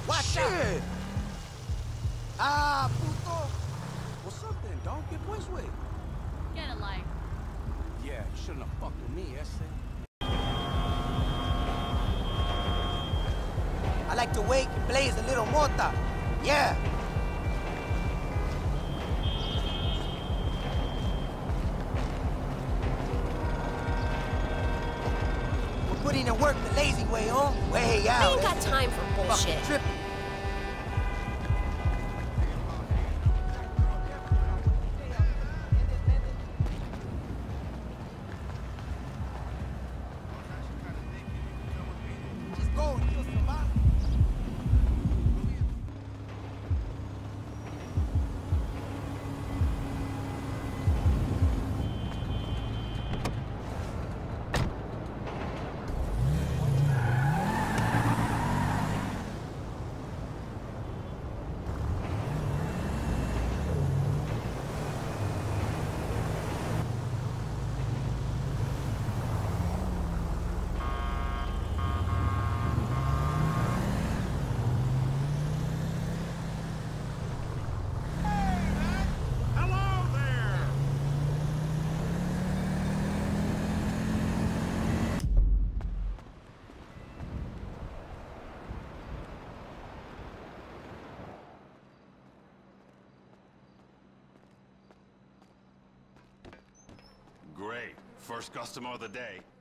Watch out! Ah, puto! What's up then, dog? Get boys way. Get a life. Yeah, you shouldn't have fucked with me, ese. I like to wake and blaze a little mota. Yeah. We're putting in work the lazy way, huh? Way out. I ain't got time for bullshit. Fucking tripping. Great. First customer of the day.